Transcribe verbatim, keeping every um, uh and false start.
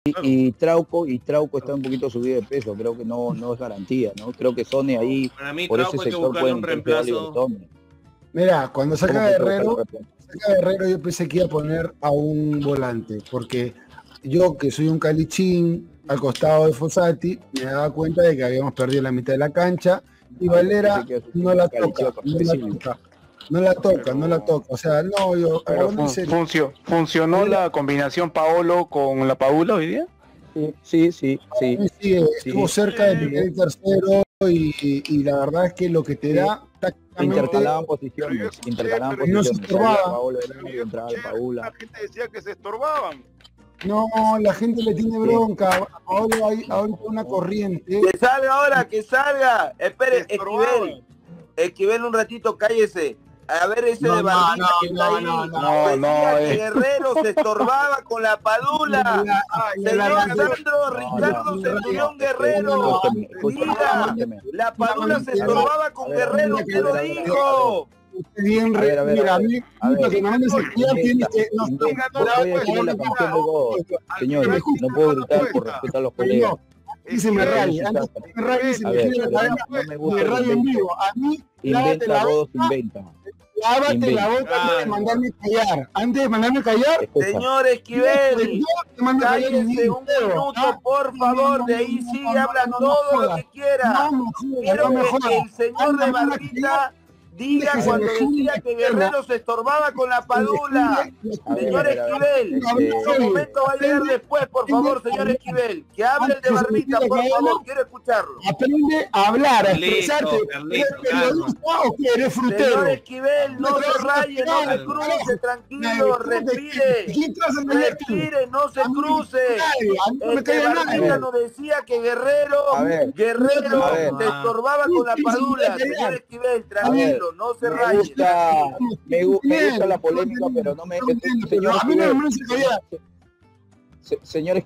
Claro. Y Trauco, y Trauco está un poquito subido de peso, creo que no, no es garantía, ¿no? Creo que Sony ahí, para mí, por Trauco ese hay que sector buscarle pueden un reemplazo. Mira, cuando saca ¿Cómo que Guerrero, buscar el saca Guerrero, yo pensé que iba a poner a un volante, porque yo, que soy un calichín al costado de Fossati, me daba cuenta de que habíamos perdido la mitad de la cancha y Ah, Valera yo pensé que no la Calichín toca, no la específico. toca, no la toca, Pero- no la toca. O sea, no, yo, Pero hablando en fun- serio, funcio- ¿funcionó Era- la combinación Paolo con la Padula hoy día? Sí, sí, sí, sí. sí, sí, estuvo Sí. cerca de meter el tercero y, y la verdad es que lo que te Sí. da tácticamente, Intercalaban Pero yo posiciones, escuché, intercalaban pero no se posiciones. estorbaba. Salía Paolo Herrera pero y yo entraba escuché, Paula. la gente decía que se estorbaban. no, la gente le tiene bronca. Ahora hay ahorita una corriente. Que salga ahora, que salga. Espere, Se estorbaban. Esquivel. Esquivel, un ratito, cállese. A ver ese No, de no, Barbita no, que está no, ahí. no, no, Decía no, que eh. Guerrero se estorbaba con la Padula. La- Señor la- Sandro, no, Ricardo no, Centurión no, Guerrero. escúcheme, escúcheme, Diga, escúcheme. la Padula se A ver, estorbaba a con ver, Guerrero. a ver, ¿Usted a lo ver, a ver, dijo? Bien, A ver, a ver, mira, a a ver, mí, a ver. lo que no me Inventa, tiene que no inventa. no, Voy a no, decirle no, la no, canción de no, Godo. Al Señores, final no puedo no gritar por cuenta. respeto a los Pero colegas. y se me Esquivel, raya, antes que me raye se A me ver, quiere pero la no, cara, no me me gusta el rayo en invento. vivo. A mí, lávate Inventa, la Godos boca, inventa. lávate Inventa. la boca antes de Claro. mandarme callar. Antes de mandarme callar, Escucha, Señor yo Esquivel, te mando a callar en cállese video, un minuto, ¿ah? por favor. De ahí No, sigue, no, no, habla no, no todo lo jodas. que quiera. No me jodas, Quiero no me que jodas. el señor Anda, de manda Barbita diga que se cuando me junte decía la que pierna. Guerrero se estorbaba con la Padula. a ver, Señor a ver, a ver. Esquivel, Este, su momento va a llegar después, por favor, señor Esquivel. Que hable el de Barbita, por favor, quiero escucharlo. Aprende a hablar, a Carlito, expresarte. Carlito, ¿Eres periodista o que eres frutero? Señor Esquivel, no se raye, no se Calma. cruce, tranquilo, respire. ¿Quién te vas a engañar tú? Respire, no se A mí no me cruce. cae, a mí no me El de cae Barbita nadie. nos decía que Guerrero, A ver, Guerrero a ver. se estorbaba con la Padula. Señor Esquivel, tranquilo, no se me raye. gusta, me, gu- me gusta la polémica, pero no me... No entiendo, pero Señor a mí no me Esquivel, merece callar. se- señor